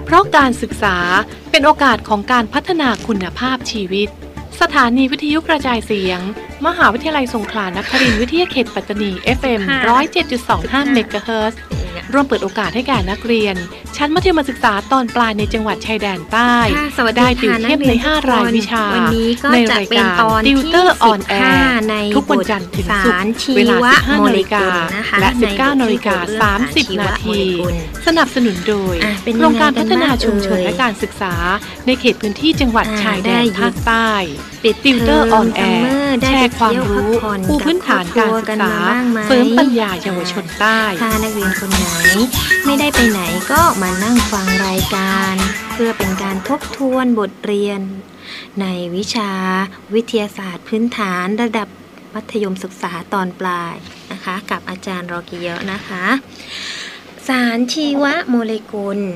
เพราะการศึกษาเป็นโอกาสของการพัฒนาคุณภาพชีวิตสถานีวิทยุกระจายเสียงมหาวิทยาลัยสงขลานครินทร์วิทยาเขตปัตตานี FM 107.25 เมกะเฮิรตซ์ร่วมเปิดโอกาสให้แก่นักเรียนชั้นมัธยมศึกษาตอนปลายในจังหวัดชายแดนใต้ได้ติวเข้มใน5รายวิชาในรายการติวเตอร์ออนแอร์ทุกวันจันทร์ถึงศุกร์เวลา 15 นาฬิกาและ 19 นาฬิกา 30 นาทีสนับสนุนโดยโครงการพัฒนาชุมชนและการศึกษาในเขตพื้นที่จังหวัดชายแดนภาคใต้ติวเตอร์ออนแอร์แชร์ความรู้ปูพื้นฐานการศึกษาเสริมปัญญาเยาวชนใต้ถ้านักเรียนคนไหนไม่ได้ไปไหนก็มานั่งฟังรายการเพื่อเป็นการทบทวนบทเรียนในวิชาวิทยาศาสตร์พื้นฐานระดับมัธยมศึกษาตอนปลายนะคะกับอาจารย์รอกิเยอะนะคะสารชีวโมเลกุล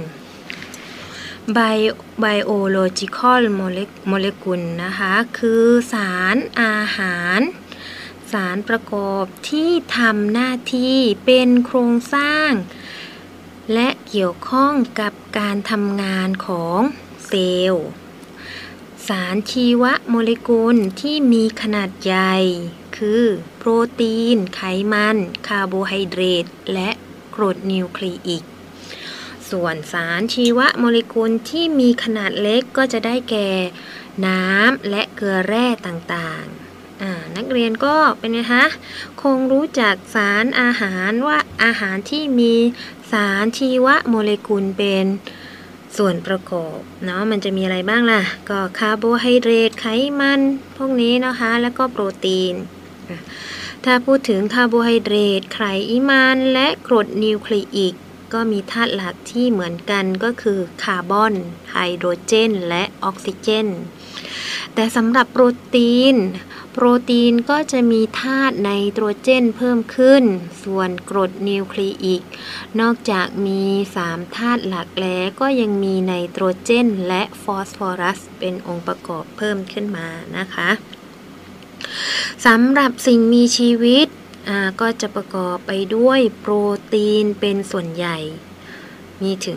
biological molecule นะคะคือสารอาหารสารประกอบที่ทำหน้าที่เป็นโครงสร้างและเกี่ยวข้องกับการทำงานของเซลล์สารชีวโมเลกุลที่มีขนาดใหญ่คือโปรตีนไขมันคาร์โบไฮเดรตและกรดนิวคลีอิกส่วนสารชีวโมเลกุลที่มีขนาดเล็กก็จะได้แก่น้ำและเกลือแร่ต่างๆนักเรียนก็เป็นไงคะคงรู้จักสารอาหารว่าอาหารที่มีสารชีวโมเลกุลเป็นส่วนประกอบเนาะมันจะมีอะไรบ้างล่ะก็คาร์โบไฮเดรตไขมันพวกนี้นะคะแล้วก็โปรตีนถ้าพูดถึงคาร์โบไฮเดรตไขมันและกรดนิวคลีอิกก็มีธาตุหลักที่เหมือนกันก็คือคาร์บอนไฮโดรเจนและออกซิเจนแต่สำหรับโปรตีนก็จะมีธาตุไนโตรเจนเพิ่มขึ้นส่วนกรดนิวคลีอิกนอกจากมี3ธาตุหลักแล้วก็ยังมีไนโตรเจนและฟอสฟอรัสเป็นองค์ประกอบเพิ่มขึ้นมานะคะสำหรับสิ่งมีชีวิตก็จะประกอบไปด้วยโปรตีนเป็นส่วนใหญ่มีถึง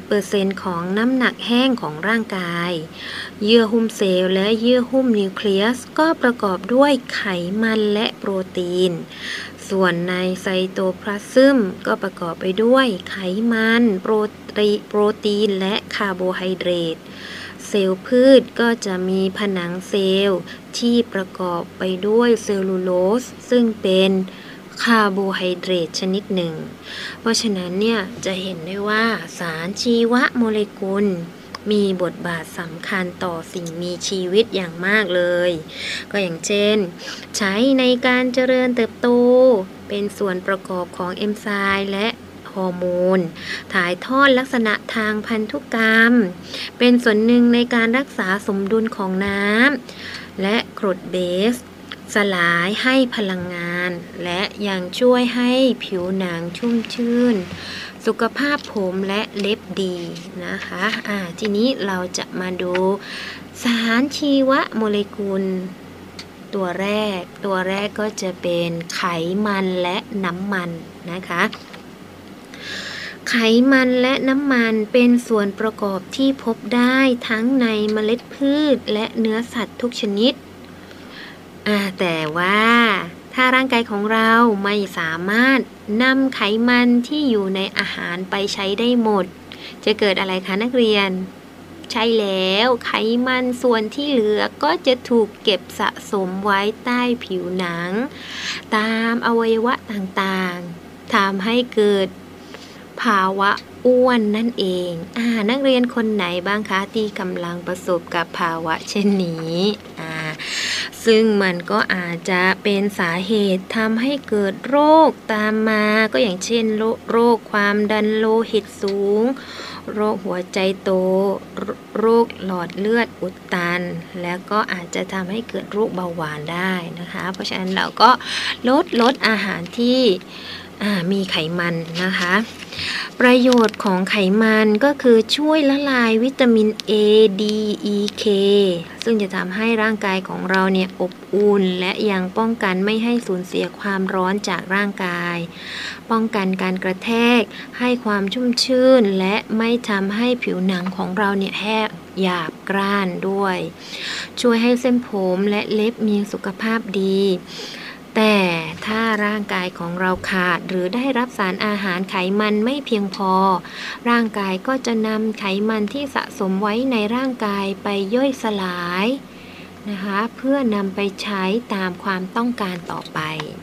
50% ของน้ำหนักแห้งของร่างกายเยื่อหุ้มเซลล์และเยื่อหุ้มนิวเคลียสก็ประกอบด้วยไขมันและโปรตีนส่วนในไซโตพลาซึมก็ประกอบไปด้วยไขมันโปรตีนและคาร์โบไฮเดรตเซลล์พืชก็จะมีผนังเซลล์ที่ประกอบไปด้วยเซลลูโลสซึ่งเป็นคาร์โบไฮเดรตชนิดหนึ่งเพราะฉะนั้นเนี่ยจะเห็นได้ว่าสารชีวโมเลกุลมีบทบาทสำคัญต่อสิ่งมีชีวิตอย่างมากเลยก็อย่างเช่นใช้ในการเจริญเติบโตเป็นส่วนประกอบของเอนไซม์และฮอร์โมนถ่ายทอดลักษณะทางพันธุกรรมเป็นส่วนหนึ่งในการรักษาสมดุลของน้ำและกรดเบสสลายให้พลังงานและยังช่วยให้ผิวหนังชุ่มชื่นสุขภาพผมและเล็บดีนะคะทีนี้เราจะมาดูสารชีวโมเลกุลตัวแรกก็จะเป็นไขมันและน้ำมันนะคะไขมันและน้ำมันเป็นส่วนประกอบที่พบได้ทั้งในเมล็ดพืชและเนื้อสัตว์ทุกชนิดแต่ว่าถ้าร่างกายของเราไม่สามารถนำไขมันที่อยู่ในอาหารไปใช้ได้หมดจะเกิดอะไรคะนักเรียนใช่แล้วไขมันส่วนที่เหลือก็จะถูกเก็บสะสมไว้ใต้ผิวหนังตามอวัยวะต่างๆทำให้เกิดภาวะอ้วนนั่นเองนักเรียนคนไหนบ้างคะที่กำลังประสบกับภาวะเช่นนี้ซึ่งมันก็อาจจะเป็นสาเหตุทำให้เกิดโรคตามมาก็อย่างเช่นโรคความดันโลหิตสูงโรคหัวใจโตโรคหลอดเลือดอุดตันแล้วก็อาจจะทำให้เกิดโรคเบาหวานได้นะคะเพราะฉะนั้นเราก็ลดอาหารที่มีไขมันนะคะประโยชน์ของไขมันก็คือช่วยละลายวิตามิน A D E K ซึ่งจะทำให้ร่างกายของเราเนี่ยอบอุ่นและยังป้องกันไม่ให้สูญเสียความร้อนจากร่างกายป้องกันการกระแทกให้ความชุ่มชื่นและไม่ทำให้ผิวหนังของเราเนี่ยแห้งหยาบกร้านด้วยช่วยให้เส้นผมและเล็บมีสุขภาพดีแต่ถ้าร่างกายของเราขาดหรือได้รับสารอาหารไขมันไม่เพียงพอร่างกายก็จะนำไขมันที่สะสมไว้ในร่างกายไปย่อยสลายนะคะเพื่อนำไปใช้ตามความต้องการต่อไป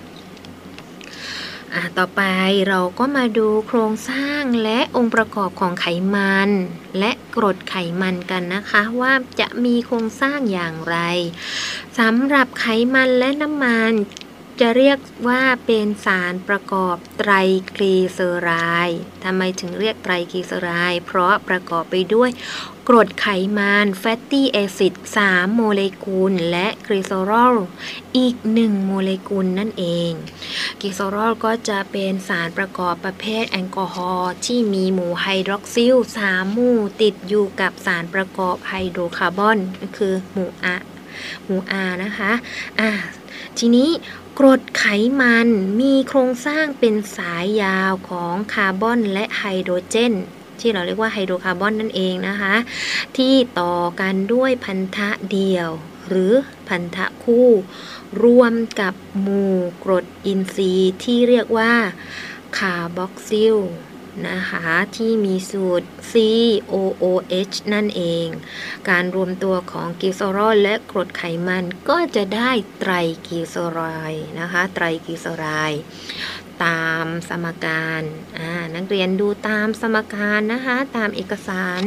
ต่อไปเราก็มาดูโครงสร้างและองค์ประกอบของไขมันและกรดไขมันกันนะคะว่าจะมีโครงสร้างอย่างไรสำหรับไขมันและน้ำมันจะเรียกว่าเป็นสารประกอบไตรกลีเซอไรด์ทำไมถึงเรียกไตรกลีเซอไรด์เพราะประกอบไปด้วยกรดไขมันแฟตตี้แอซิด3โมเลกุลและกลีเซอรอลอีก1โมเลกุลนั่นเองกลีเซอรอลก็จะเป็นสารประกอบประเภทแอลกอฮอล์ที่มีหมู่ไฮดรอกซิล3หมู่ติดอยู่กับสารประกอบไฮโดรคาร์บอนก็คือหมู่ R นะคะทีนี้กรดไขมันมีโครงสร้างเป็นสายยาวของคาร์บอนและไฮโดรเจนที่เราเรียกว่าไฮโดรคาร์บอนนั่นเองนะคะที่ต่อกันด้วยพันธะเดี่ยวหรือพันธะคู่รวมกับหมู่กรดอินทรีย์ที่เรียกว่าคาร์บอกซิลนะคะที่มีสูตร COOH นั่นเองการรวมตัวของกลีเซอรอลและกรดไขมันก็จะได้ไตรกลีเซอไรด์นะคะไตรกลีเซอไรด์ตามสมการนักเรียนดูตามสมการนะคะตามเอกสาร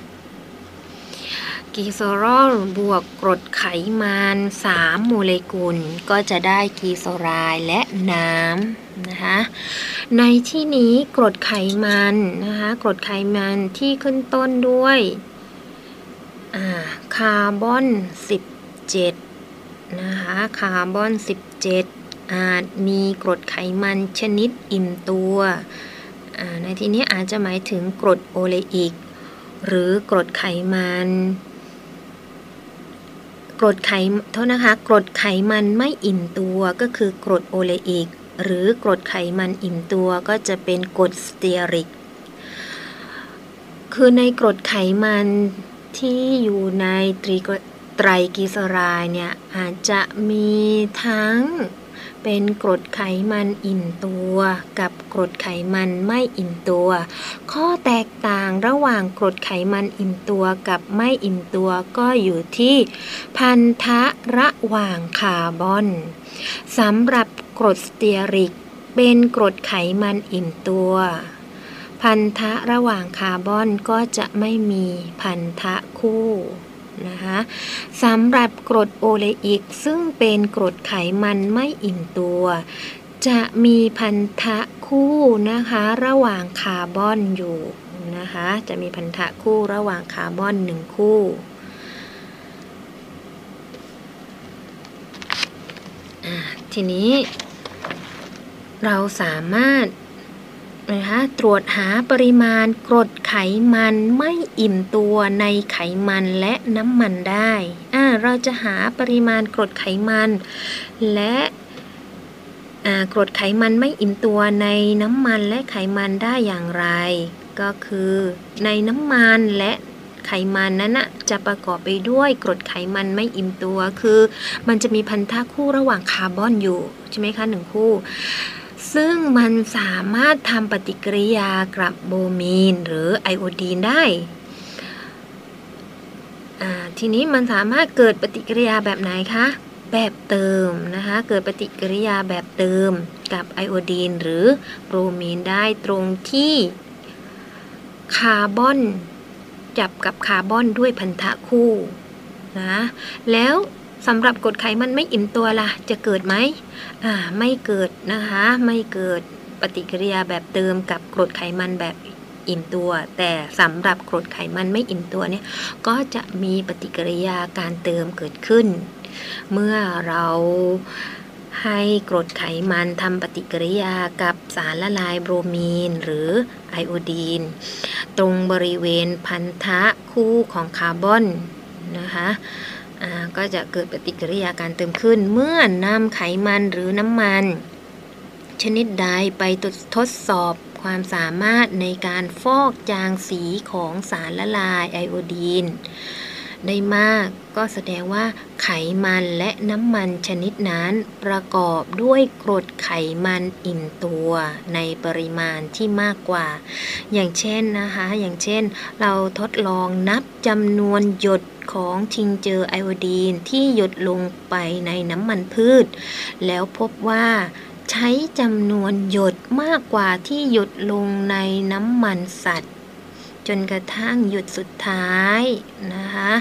กลีเซอรอลบวกกรดไขมัน3โมเลกุลก็จะได้กลีเซอไรด์และน้ำนะคะในที่นี้กรดไขมันนะคะกรดไขมันที่ขึ้นต้นด้วยคาร์บอน17นะคะคาร์บอน17อาจมีกรดไขมันชนิดอิ่มตัวในที่นี้อาจจะหมายถึงกรดโอเลอิกหรือกรดไขมันกรดไขมันไม่อิ่มตัวก็คือกรดโอเลอิกหรือกรดไขมันอิ่มตัวก็จะเป็นกรดสเตียริกคือในกรดไขมันที่อยู่ในไตรกลีเซอไรด์เนี่ยอาจจะมีทั้งเป็นกรดไขมันอิ่มตัวกับกรดไขมันไม่อิ่มตัวข้อแตกต่างระหว่างกรดไขมันอิ่มตัวกับไม่อิ่มตัวก็อยู่ที่พันธะระหว่างคาร์บอนสำหรับกรดสเตียริกเป็นกรดไขมันอิ่มตัวพันธะระหว่างคาร์บอนก็จะไม่มีพันธะคู่นะคะสำหรับกรดโอเลอิกซึ่งเป็นกรดไขมันไม่อิ่มตัวจะมีพันธะคู่นะคะระหว่างคาร์บอนอยู่นะคะจะมีพันธะคู่ระหว่างคาร์บอน1คู่ทีนี้เราสามารถนะคะตรวจหาปริมาณกรดไขมันไม่อิ่มตัวในไขมันและน้ำมันได้เราจะหาปริมาณกรดไขมันและกรดไขมันไม่อิ่มตัวในน้ำมันและไขมันได้อย่างไรก็คือในน้ำมันและไขมันนั้นจะประกอบไปด้วยกรดไขมันไม่อิ่มตัวคือมันจะมีพันธะคู่ระหว่างคาร์บอนอยู่ใช่ไหมคะ1คู่ซึ่งมันสามารถทำปฏิกิริยากับโบมีนหรือไอโอดีนได้ทีนี้มันสามารถเกิดปฏิกิริยาแบบไหนคะแบบเติมนะคะเกิดปฏิกิริยาแบบเติมกับไอโอดีนหรือโบมีนได้ตรงที่คาร์บอนจับกับคาร์บอนด้วยพันธะคู่นะแล้วสำหรับกรดไขมันไม่อิ่มตัวล่ะจะเกิดไหมไม่เกิดนะคะไม่เกิดปฏิกิริยาแบบเติมกับกรดไขมันแบบอิ่มตัวแต่สำหรับกรดไขมันไม่อิ่มตัวเนี่ยก็จะมีปฏิกิริยาการเติมเกิดขึ้นเมื่อเราให้กรดไขมันทำปฏิกิริยากับสารละลายโบรมีนหรือไอโอดีนตรงบริเวณพันธะคู่ของคาร์บอนนะคะก็จะเกิดปฏิกิริยาการเติมขึ้นเมื่อนำไขมันหรือน้ำมันชนิดใดไปทดสอบความสามารถในการฟอกจางสีของสารละลายไอโอดีนได้มากก็แสดงว่าไขมันและน้ำมันชนิดนั้นประกอบด้วยกรดไขมันอิ่มตัวในปริมาณที่มากกว่าอย่างเช่นเราทดลองนับจำนวนหยดของทิงเจอร์ไอโอดีนที่หยดลงไปในน้ำมันพืชแล้วพบว่าใช้จำนวนหยดมากกว่าที่หยดลงในน้ำมันสัตว์จนกระทั่งหยดสุดท้ายนะคะ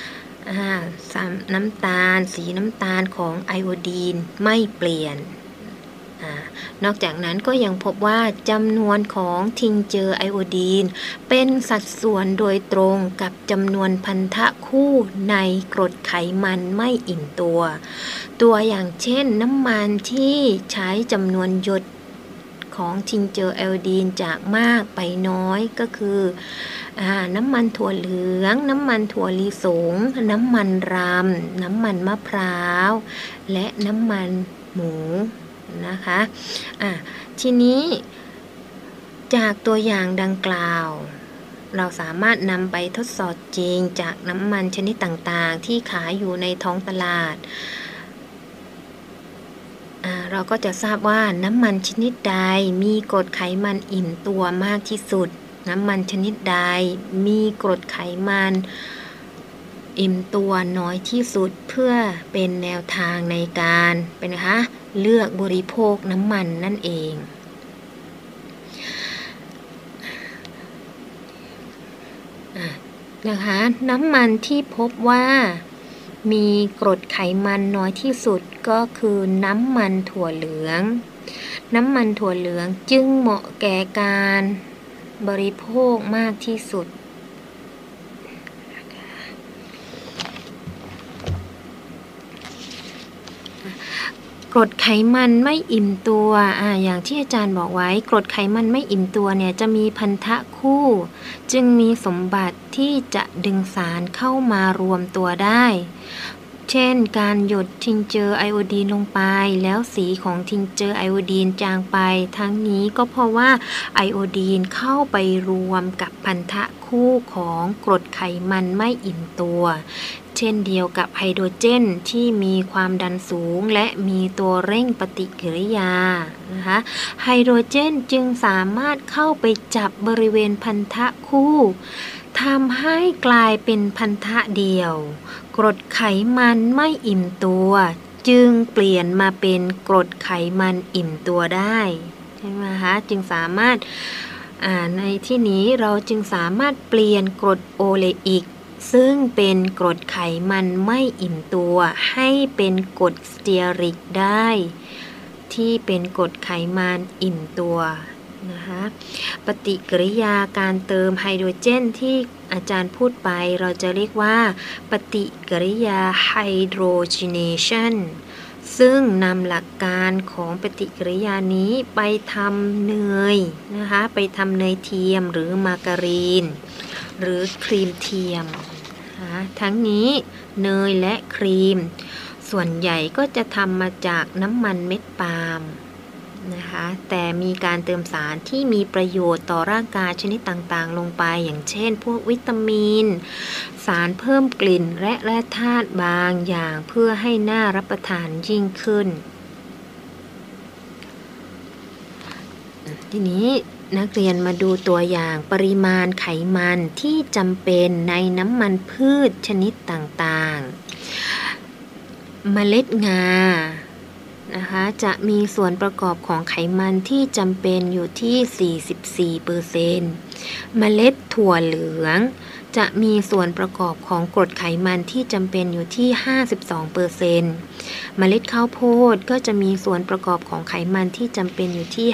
น้ำตาลสีน้ำตาลของไอโอดีนไม่เปลี่ยนนอกจากนั้นก็ยังพบว่าจำนวนของทิงเจอร์ไอโอดีนเป็นสัดส่วนโดยตรงกับจำนวนพันธะคู่ในกรดไขมันไม่อิ่มตัวอย่างเช่นน้ำมันที่ใช้จำนวนหยดของทิงเจอร์ไอโอดีนจากมากไปน้อยก็คือน้ำมันถั่วเหลืองน้ำมันถั่วลิสงน้ำมันรำน้ำมันมะพร้าวและน้ำมันหมูนะคะทีนี้จากตัวอย่างดังกล่าวเราสามารถนำไปทดสอบจริงจากน้ำมันชนิดต่างๆที่ขายอยู่ในท้องตลาดเราก็จะทราบว่าน้ำมันชนิดใดมีกรดไขมันอิ่มตัวมากที่สุดน้ำมันชนิดใดมีกรดไขมันอิ่มตัวน้อยที่สุดเพื่อเป็นแนวทางในการเลือกบริโภคน้ำมันนั่นเองนะคะน้ำมันที่พบว่ามีกรดไขมันน้อยที่สุดก็คือน้ำมันถั่วเหลืองน้ำมันถั่วเหลืองจึงเหมาะแก่การบริโภคมากที่สุดกรดไขมันไม่อิ่มตัวอย่างที่อาจารย์บอกไว้กรดไขมันไม่อิ่มตัวเนี่ยจะมีพันธะคู่จึงมีสมบัติที่จะดึงสารเข้ามารวมตัวได้เช่นการหยดทิงเจอร์ไอโอดีนลงไปแล้วสีของทิงเจอร์ไอโอดีนจางไปทั้งนี้ก็เพราะว่าไอโอดีนเข้าไปรวมกับพันธะคู่ของกรดไขมันไม่อิ่มตัวเช่นเดียวกับไฮโดรเจนที่มีความดันสูงและมีตัวเร่งปฏิกิริยานะคะไฮโดรเจนจึงสามารถเข้าไปจับบริเวณพันธะคู่ทำให้กลายเป็นพันธะเดียวกรดไขมันไม่อิ่มตัวจึงเปลี่ยนมาเป็นกรดไขมันอิ่มตัวได้ใช่ไหมคะจึงสามารถในที่นี้เราจึงสามารถเปลี่ยนกรดโอเลอิกซึ่งเป็นกรดไขมันไม่อิ่มตัวให้เป็นกรดสเตียริกได้ที่เป็นกรดไขมันอิ่มตัวนะคะปฏิกิริยาการเติมไฮโดรเจนที่อาจารย์พูดไปเราจะเรียกว่าปฏิกิริยาไฮโดรเจเนชันซึ่งนำหลักการของปฏิกิริยานี้ไปทำเนยนะคะไปทำเนยเทียมหรือมาการีนหรือครีมเทียมทั้งนี้เนยและครีมส่วนใหญ่ก็จะทำมาจากน้ำมันเม็ดปาล์มนะคะแต่มีการเติมสารที่มีประโยชน์ต่อร่างกายชนิดต่างๆลงไปอย่างเช่นพวกวิตามินสารเพิ่มกลิ่นและแร่ธาตุบางอย่างเพื่อให้น่ารับประทานยิ่งขึ้นทีนี้นักเรียนมาดูตัวอย่างปริมาณไขมันที่จำเป็นในน้ำมันพืชชนิดต่างๆเมล็ดงานะคะจะมีส่วนประกอบของไขมันที่จำเป็นอยู่ที่ 44% เมล็ดถั่วเหลืองจะมีส่วนประกอบของกรดไขมันที่จำเป็นอยู่ที่ 52% เมล็ดข้าวโพดก็จะมีส่วนประกอบของไขมันที่จำเป็นอยู่ที่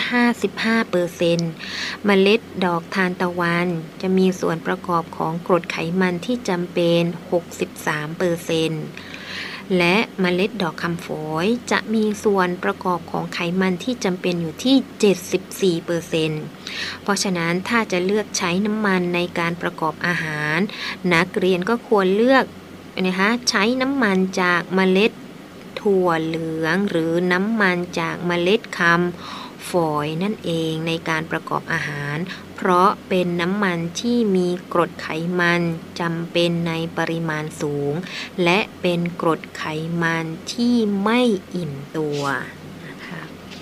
55% เมล็ดดอกทานตะวันจะมีส่วนประกอบของกรดไขมันที่จำเป็น 63% และเมล็ดดอกคำฝอยจะมีส่วนประกอบของไขมันที่จำเป็นอยู่ที่ 74% เพราะฉะนั้นถ้าจะเลือกใช้น้ำมันในการประกอบอาหารนักเรียนก็ควรเลือกนะคะใช้น้ำมันจากเมล็ดถั่วเหลืองหรือน้ำมันจากเมล็ดคำฝอยนั่นเองในการประกอบอาหารเพราะเป็นน้ำมันที่มีกรดไขมันจำเป็นในปริมาณสูงและเป็นกรดไขมันที่ไม่อิ่มตัวนะคะ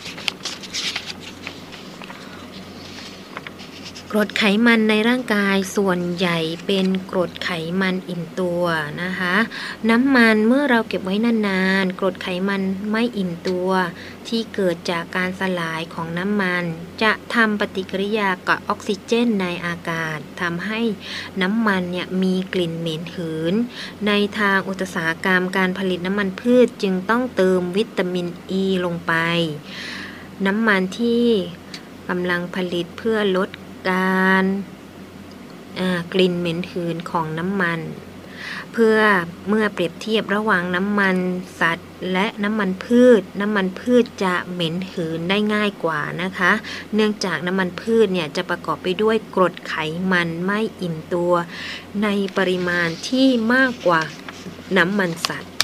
กรดไขมันในร่างกายส่วนใหญ่เป็นกรดไขมันอิ่มตัวนะคะน้ำมันเมื่อเราเก็บไว้นานๆกรดไขมันไม่อิ่มตัวที่เกิดจากการสลายของน้ำมันจะทำปฏิกิริยากับออกซิเจนในอากาศทำให้น้ำมันเนี่ยมีกลิ่นเหม็นหืนในทางอุตสาหกรรมการผลิตน้ำมันพืชจึงต้องเติมวิตามินอ e ีลงไปน้ำมันที่กำลังผลิตเพื่อลดการกลิ่นเหม็นหืนของน้ำมันเพื่อเมื่อเปรียบเทียบระหว่างน้ำมันสัตว์และน้ำมันพืชจะเหม็นหืนได้ง่ายกว่านะคะเนื่องจากน้ำมันพืชเนี่ยจะประกอบไปด้วยกรดไขมันไม่อิ่มตัวในปริมาณที่มากกว่าน้ำมันสัตว์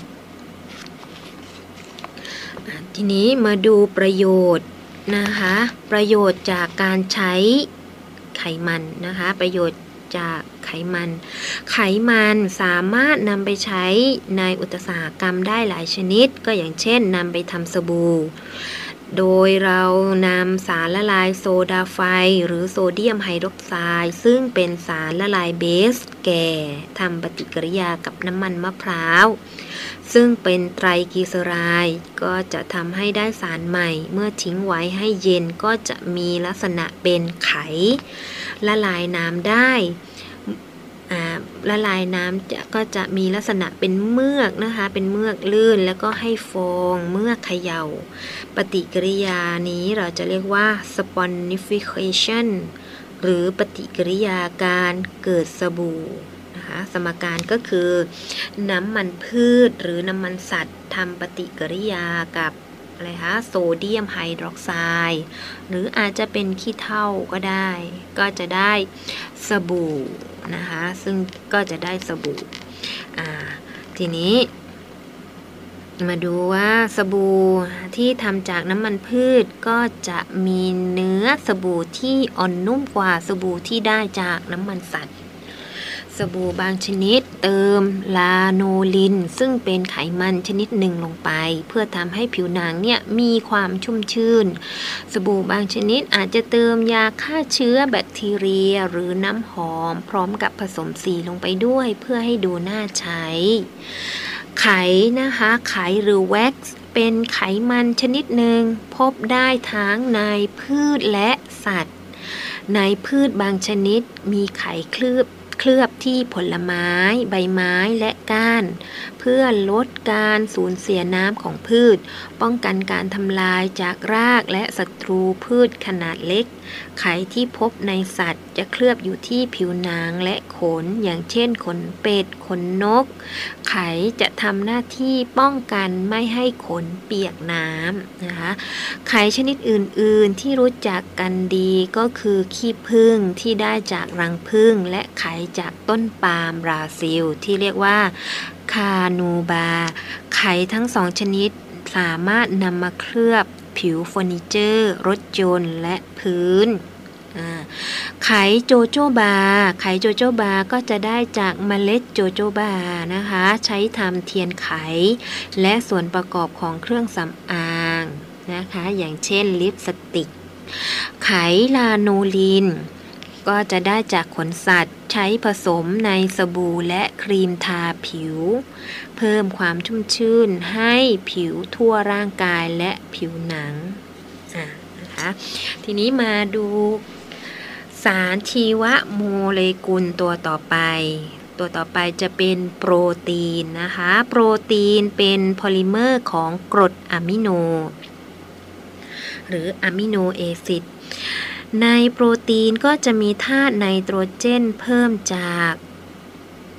ทีนี้มาดูประโยชน์นะคะประโยชน์จากการใช้ไขมันนะคะประโยชน์จากไขมันสามารถนำไปใช้ในอุตสาหกรรมได้หลายชนิดก็อย่างเช่นนำไปทำสบู่โดยเรานำสารละลายโซดาไฟหรือโซเดียมไฮดรอกไซด์ซึ่งเป็นสารละลายเบสแก่ทำปฏิกิริยากับน้ำมันมะพร้าวซึ่งเป็นไตรกลีเซอไรด์ก็จะทำให้ได้สารใหม่เมื่อทิ้งไว้ให้เย็นก็จะมีลักษณะเป็นไขละลายน้ำได้ละลายน้ำก็จะมีลักษณะเป็นเมือกนะคะเป็นเมือกลื่นแล้วก็ให้ฟองเมือกเขย่าปฏิกิริยานี้เราจะเรียกว่า saponification หรือปฏิกิริยาการเกิดสบู่นะคะสมการก็คือน้ำมันพืชหรือน้ำมันสัตว์ทำปฏิกิริยากับอะไรคะโซเดียมไฮดรอกไซด์หรืออาจจะเป็นขี้เถ้าก็ได้ก็จะได้สบู่นะคะซึ่งก็จะได้สบู่ทีนี้มาดูว่าสบู่ที่ทำจากน้ำมันพืชก็จะมีเนื้อสบู่ที่อ่อนนุ่มกว่าสบู่ที่ได้จากน้ำมันสัตว์สบู่บางชนิดเติมลาโนลินซึ่งเป็นไขมันชนิดหนึ่งลงไปเพื่อทำให้ผิวหนังเนี่ยมีความชุ่มชื่นสบู่บางชนิดอาจจะเติมยาฆ่าเชื้อแบคทีเรียหรือน้ำหอมพร้อมกับผสมสีลงไปด้วยเพื่อให้ดูน่าใช้ไขนะคะไขหรือแว็กซ์เป็นไขมันชนิดหนึ่งพบได้ทั้งในพืชและสัตว์ในพืชบางชนิดมีไขเคลือบที่ผลไม้ใบไม้และก้านเพื่อลดการสูญเสียน้ำของพืชป้องกันการทำลายจากรากและศัตรูพืชขนาดเล็กไขที่พบในสัตว์จะเคลือบอยู่ที่ผิวหนังและขนอย่างเช่นขนเป็ดขนนกไขจะทำหน้าที่ป้องกันไม่ให้ขนเปียกน้ำนะคะไขชนิดอื่นๆที่รู้จักกันดีก็คือขี้ผึ้งที่ได้จากรังผึ้งและไขจากต้นปาล์มบราซิลที่เรียกว่าคานูบาไขทั้งสองชนิดสามารถนำมาเคลือบผิวเฟอร์นิเจอร์รถยนต์และพื้นไขโจโจบาก็จะได้จากเมล็ดโจโจบานะคะใช้ทำเทียนไขและส่วนประกอบของเครื่องสำอางนะคะอย่างเช่นลิปสติกไขลาโนลินก็จะได้จากขนสัตว์ใช้ผสมในสบู่และครีมทาผิวเพิ่มความชุ่มชื่นให้ผิวทั่วร่างกายและผิวหนังนะคะทีนี้มาดูสารชีวโมเลกุลตัวต่อไปจะเป็นโปรตีนนะคะโปรตีนเป็นโพลิเมอร์ของกรดอะมิโนหรืออะมิโนแอซิดในโปรตีนก็จะมีธาตุไนโตรเจนเพิ่มจาก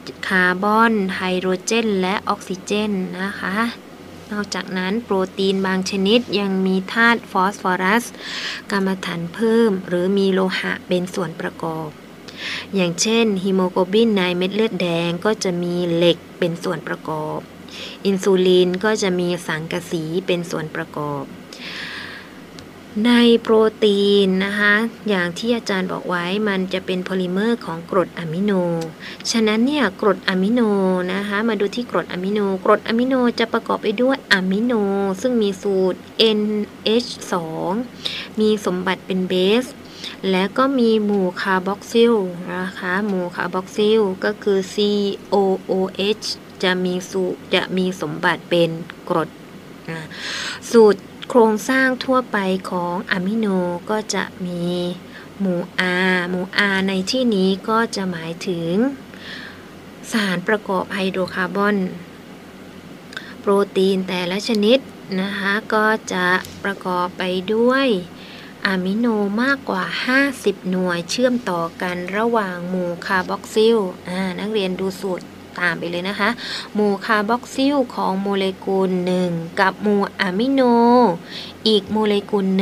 คาร์บอนไฮโดรเจนและออกซิเจนนะคะนอกจากนั้นโปรตีนบางชนิดยังมีธาตุฟอสฟอรัสกรรมฐานเพิ่มหรือมีโลหะเป็นส่วนประกอบอย่างเช่นฮีโมโกลบินในเม็ดเลือดแดงก็จะมีเหล็กเป็นส่วนประกอบอินซูลินก็จะมีสังกะสีเป็นส่วนประกอบในโปรตีนนะคะอย่างที่อาจารย์บอกไว้มันจะเป็นโพลิเมอร์ของกรดอะมิโนฉะนั้นเนี่ยกรดอะมิโนนะคะมาดูที่กรดอะมิโนจะประกอบไปด้วยอะมิโนซึ่งมีสูตร NH2 มีสมบัติเป็นเบสและก็มีหมู่คาร์บอกซิลนะคะหมู่คาร์บอกซิลก็คือ COOH จะมีสมบัติเป็นกรดสูตรโครงสร้างทั่วไปของอะมิโนก็จะมีหมู่ R ในที่นี้ก็จะหมายถึงสารประกอบไฮโดรคาร์บอนโปรตีนแต่ละชนิดนะคะก็จะประกอบไปด้วยอะมิโนมากกว่า50หน่วยเชื่อมต่อกันระหว่างหมู่คาร์บอกซิลนักเรียนดูสูตรตามไปเลยนะคะหมู่คาร์บอกซิลของโมเลกุล1กับหมู่อะมิโนอีกโมเลกุล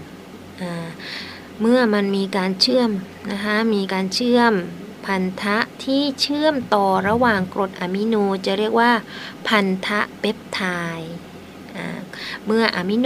1เมื่อมันมีการเชื่อมนะคะมีการเชื่อมพันธะที่เชื่อมต่อระหว่างกรดอะมิโนจะเรียกว่าพันธะเปปไทด์เมื่ออะมิโน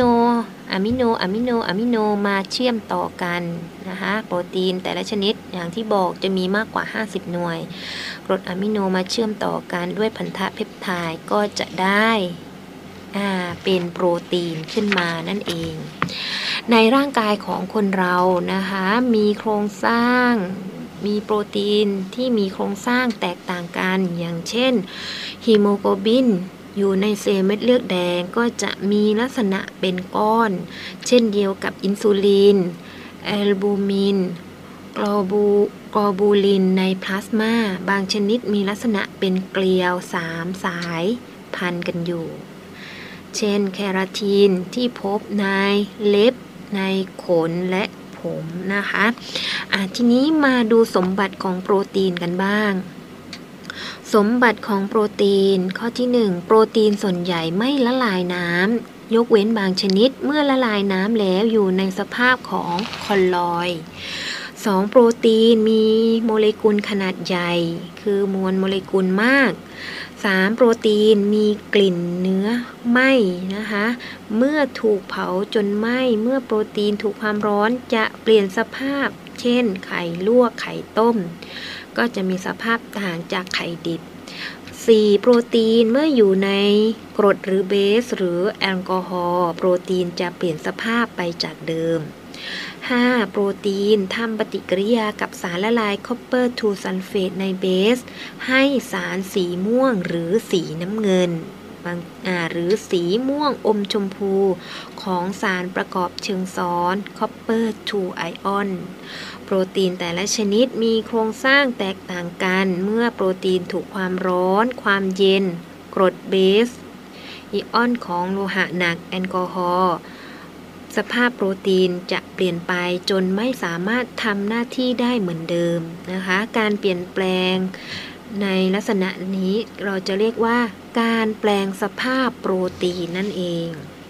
มาเชื่อมต่อกันนะคะโปรตีนแต่ละชนิดอย่างที่บอกจะมีมากกว่า50หน่วยกรดอะมิโนมาเชื่อมต่อกันด้วยพันธะเพปไทด์ก็จะได้เป็นโปรตีนขึ้นมานั่นเองในร่างกายของคนเรานะคะมีโครงสร้างมีโปรตีนที่มีโครงสร้างแตกต่างกันอย่างเช่นฮีโมโกลบินอยู่ในเซลล์เม็ดเลือดแดงก็จะมีลักษณะเป็นก้อนเช่นเดียวกับอินซูลินแอลบูมินกลอบูลินในพลาสมาบางชนิดมีลักษณะเป็นเกลียว3สายพันกันอยู่เช่นแคราทีนที่พบในเล็บในขนและผมนะคะทีนี้มาดูสมบัติของโปรตีนกันบ้างสมบัติของโปรตีนข้อที่1โปรตีนส่วนใหญ่ไม่ละลายน้ำยกเว้นบางชนิดเมื่อละลายน้ำแล้วอยู่ในสภาพของคอลลอยด์2โปรตีนมีโมเลกุลขนาดใหญ่คือมวลโมเลกุลมาก3โปรตีนมีกลิ่นเนื้อไหม้นะคะเมื่อถูกเผาจนไหม้เมื่อโปรตีนถูกความร้อนจะเปลี่ยนสภาพเช่นไข่ลวกไข่ต้มก็จะมีสภาพต่างจากไข่ดิบ4โปรตีนเมื่ออยู่ในกรดหรือเบสหรือแอลกอฮอล์โปรตีนจะเปลี่ยนสภาพไปจากเดิม5โปรตีนทำปฏิกิริยากับสารละลายคอปเปอร์ทูซัลเฟตในเบสให้สารสีม่วงหรือสีน้ำเงินหรือสีม่วงอมชมพูของสารประกอบเชิงซ้อนคอปเปอร์ทูไอออนโปรตีนแต่ละชนิดมีโครงสร้างแตกต่างกันเมื่อโปรตีนถูกความร้อนความเย็นกรดเบสอิออนของโลหะหนักแอลกอฮอล์สภาพโปรตีนจะเปลี่ยนไปจนไม่สามารถทำหน้าที่ได้เหมือนเดิมนะคะการเปลี่ยนแปลงในลักษณะนี้เราจะเรียกว่าการแปลงสภาพโปรตีนนั่นเอง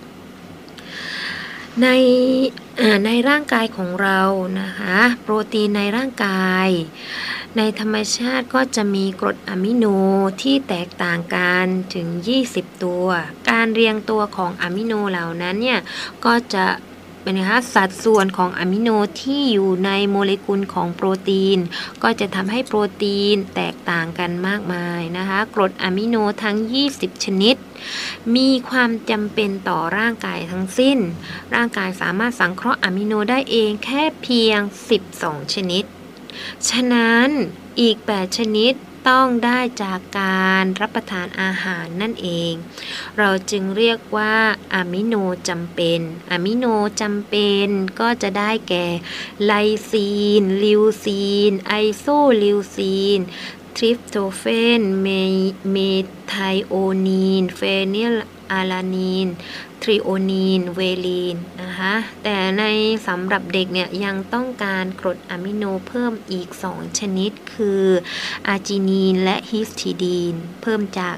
ในร่างกายของเรานะคะโปรตีนในร่างกายในธรรมชาติก็จะมีกรดอะมิโนที่แตกต่างกันถึง20ตัวการเรียงตัวของอะมิโนเหล่านั้นเนี่ยก็จะเป็นนะคะสัดส่วนของอะมิโนที่อยู่ในโมเลกุลของโปรตีนก็จะทำให้โปรตีนแตกต่างกันมากมายนะคะกรดอะมิโนทั้ง20ชนิดมีความจำเป็นต่อร่างกายทั้งสิ้นร่างกายสามารถสังเคราะห์อะมิโนได้เองแค่เพียง12ชนิดฉะนั้นอีก8ชนิดต้องได้จากการรับประทานอาหารนั่นเองเราจึงเรียกว่าอะมิโนจำเป็นอะมิโนจำเป็นก็จะได้แก่ไลซีนลิวซีนไอโซลิวซีนทริปโตเฟนเมทไทโอนีนเฟนิลอาลานีนทริโอนีนเวลีนนะคะแต่ในสำหรับเด็กเนี่ยยังต้องการกรดอะมิโนเพิ่มอีก2ชนิดคืออาร์จินีนและฮิสทิดีนเพิ่มจาก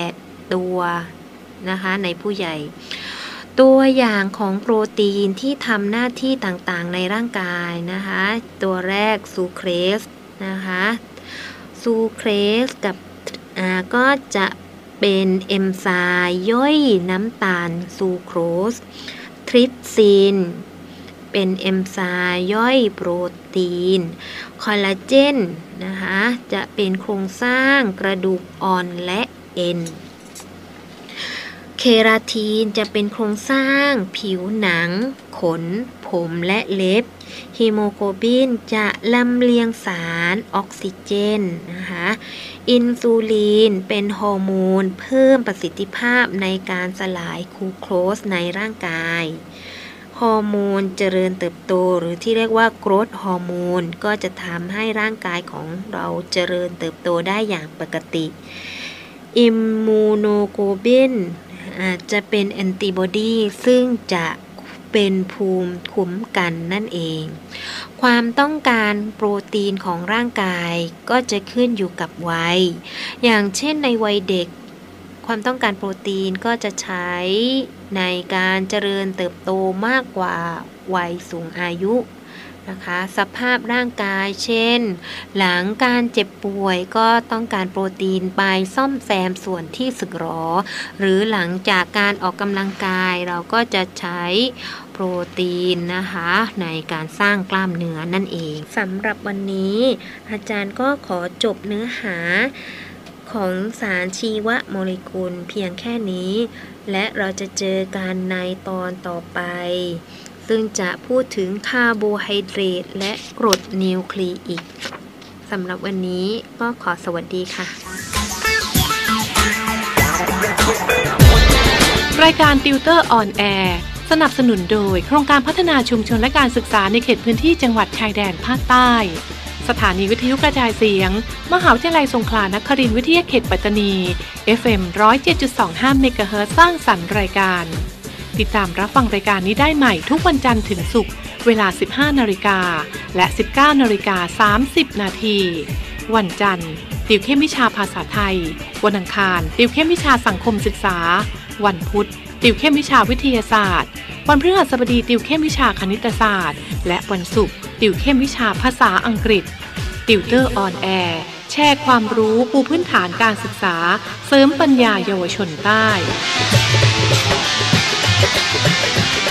8ตัวนะคะในผู้ใหญ่ตัวอย่างของโปรตีนที่ทำหน้าที่ต่างๆในร่างกายนะคะตัวแรกซูเครสนะคะซูเครสกับก็จะเป็นเอนไซม์ย่อยน้ำตาลซูโครสทริปซินเป็นเอนไซม์ย่อยโปรตีนคอลลาเจนนะคะจะเป็นโครงสร้างกระดูกอ่อนและเอ็นเคราทีนจะเป็นโครงสร้างผิวหนังขนผมและเล็บฮีโมโกลบินจะลำเลียงสารออกซิเจนนะคะอินซูลินเป็นฮอร์โมนเพิ่มประสิทธิภาพในการสลายกลูโคสในร่างกายฮอร์โมนเจริญเติบโตหรือที่เรียกว่าโกรทฮอร์โมนก็จะทำให้ร่างกายของเราเจริญเติบโตได้อย่างปกติอิมมูโนโกลบินจะเป็นแอนติบอดีซึ่งจะเป็นภูมิคุ้มกันนั่นเองความต้องการโปรตีนของร่างกายก็จะขึ้นอยู่กับวัยอย่างเช่นในวัยเด็กความต้องการโปรตีนก็จะใช้ในการเจริญเติบโตมากกว่าวัยสูงอายุนะคะสภาพร่างกายเช่นหลังการเจ็บป่วยก็ต้องการโปรตีนไปซ่อมแซมส่วนที่สึกหรอหรือหลังจากการออกกำลังกายเราก็จะใช้โปรตีนนะคะในการสร้างกล้ามเนื้อนั่นเองสำหรับวันนี้อาจารย์ก็ขอจบเนื้อหาของสารชีวโมเลกุลเพียงแค่นี้และเราจะเจอกันในตอนต่อไปซึ่งจะพูดถึงคาร์โบไฮเดรตและกรดนิวคลีอิกสำหรับวันนี้ก็ขอสวัสดีค่ะรายการติวเตอร์ออนแอร์สนับสนุนโดยโครงการพัฒนาชุมชนและการศึกษาในเขตพื้นที่จังหวัดชายแดนภาคใต้สถานีวิทยุกระจายเสียงมหาวิทยาลัยสงขลานครินทร์วิทยาเขตปัตตานี FM 107.25 เมกะเฮิรตซ์สร้างสรรค์รายการติดตามรับฟังรายการนี้ได้ใหม่ทุกวันจันทร์ถึงศุกร์เวลา 15 นาฬิกาและ 19 นาฬิกา 30 นาทีวันจันทร์ติวเข้มวิชาภาษาไทยวันอังคารติวเข้มวิชาสังคมศึกษาวันพุธติวเข้มวิชาวิทยาศาสตร์วันพฤหัสบดีติวเข้มวิชาคณิตศาสตร์และวันศุกร์ติวเข้มวิชาภาษาอังกฤษติวเตอร์ออนแอร์แชร์ความรู้ปูพื้นฐานการศึกษาเสริมปัญญาเยาวชนใต้